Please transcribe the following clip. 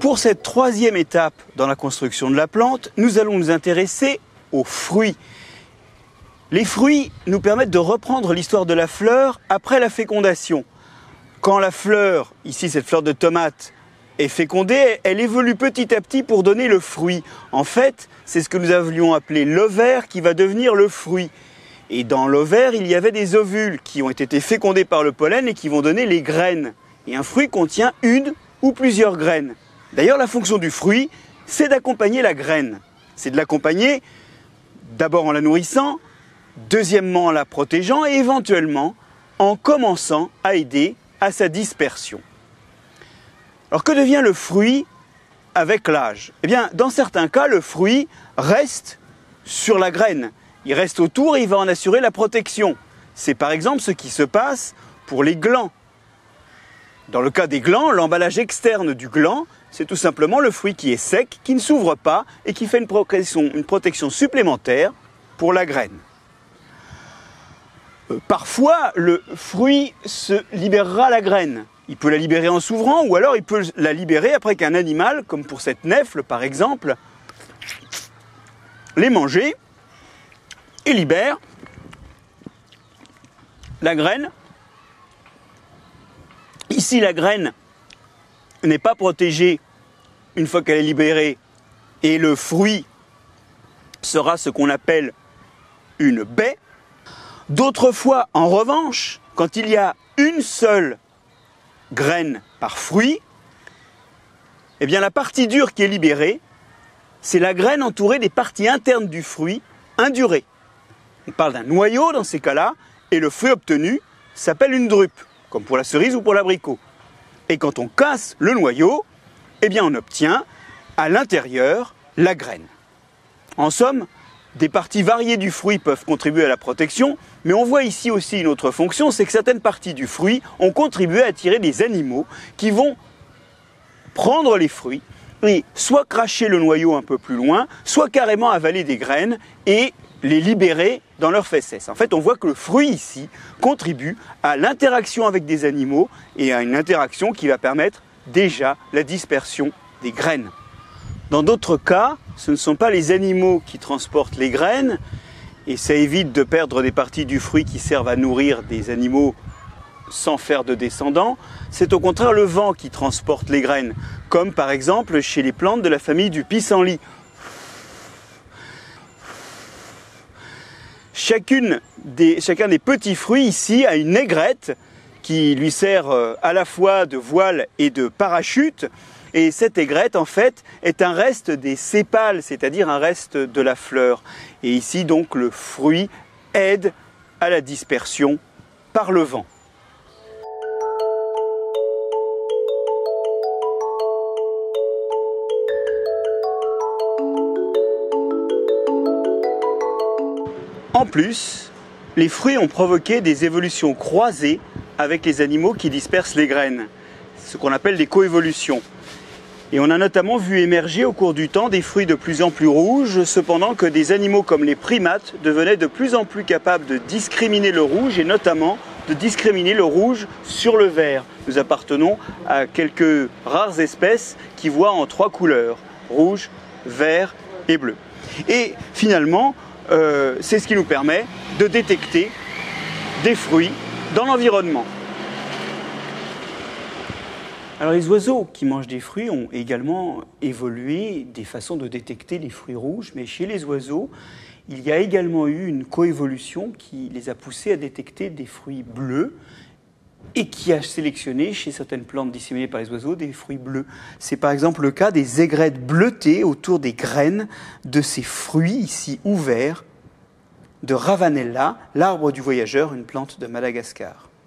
Pour cette troisième étape dans la construction de la plante, nous allons nous intéresser aux fruits. Les fruits nous permettent de reprendre l'histoire de la fleur après la fécondation. Quand la fleur, ici cette fleur de tomate, est fécondée, elle évolue petit à petit pour donner le fruit. En fait, c'est ce que nous avions appelé l'ovaire qui va devenir le fruit. Et dans l'ovaire, il y avait des ovules qui ont été fécondés par le pollen et qui vont donner les graines. Et un fruit contient une ou plusieurs graines. D'ailleurs, la fonction du fruit, c'est d'accompagner la graine. C'est de l'accompagner d'abord en la nourrissant, deuxièmement en la protégeant et éventuellement en commençant à aider à sa dispersion. Alors que devient le fruit avec l'âge? Eh bien, dans certains cas, le fruit reste sur la graine. Il reste autour et il va en assurer la protection. C'est par exemple ce qui se passe pour les glands. Dans le cas des glands, l'emballage externe du gland, c'est tout simplement le fruit qui est sec, qui ne s'ouvre pas et qui fait une protection supplémentaire pour la graine. Parfois, le fruit se libérera la graine. Il peut la libérer en s'ouvrant ou alors il peut la libérer après qu'un animal, comme pour cette nèfle par exemple, l'ait mangée et libère la graine. Ici, la graine n'est pas protégée une fois qu'elle est libérée et le fruit sera ce qu'on appelle une baie. D'autres fois, en revanche, quand il y a une seule graine par fruit, eh bien la partie dure qui est libérée, c'est la graine entourée des parties internes du fruit indurées. On parle d'un noyau dans ces cas-là, et le fruit obtenu s'appelle une drupe, comme pour la cerise ou pour l'abricot. Et quand on casse le noyau, eh bien on obtient à l'intérieur la graine. En somme, des parties variées du fruit peuvent contribuer à la protection, mais on voit ici aussi une autre fonction, c'est que certaines parties du fruit ont contribué à attirer des animaux qui vont prendre les fruits et soit cracher le noyau un peu plus loin, soit carrément avaler des graines et les libérer dans leurs fesses. En fait, on voit que le fruit ici contribue à l'interaction avec des animaux et à une interaction qui va permettre déjà la dispersion des graines. Dans d'autres cas, ce ne sont pas les animaux qui transportent les graines, et ça évite de perdre des parties du fruit qui servent à nourrir des animaux sans faire de descendants. C'est au contraire le vent qui transporte les graines, comme par exemple chez les plantes de la famille du pissenlit. Chacun des petits fruits ici a une aigrette qui lui sert à la fois de voile et de parachute. Et cette aigrette, en fait, est un reste des sépales, c'est-à-dire un reste de la fleur. Et ici, donc, le fruit aide à la dispersion par le vent. En plus, les fruits ont provoqué des évolutions croisées avec les animaux qui dispersent les graines, ce qu'on appelle des coévolutions. Et on a notamment vu émerger au cours du temps des fruits de plus en plus rouges, cependant que des animaux comme les primates devenaient de plus en plus capables de discriminer le rouge et notamment de discriminer le rouge sur le vert. Nous appartenons à quelques rares espèces qui voient en 3 couleurs, rouge, vert et bleu. Et finalement, c'est ce qui nous permet de détecter des fruits dans l'environnement. Alors les oiseaux qui mangent des fruits ont également évolué des façons de détecter les fruits rouges, mais chez les oiseaux, il y a également eu une coévolution qui les a poussés à détecter des fruits bleus et qui a sélectionné chez certaines plantes disséminées par les oiseaux des fruits bleus. C'est par exemple le cas des aigrettes bleutées autour des graines de ces fruits ici ouverts de Ravanella, l'arbre du voyageur, une plante de Madagascar.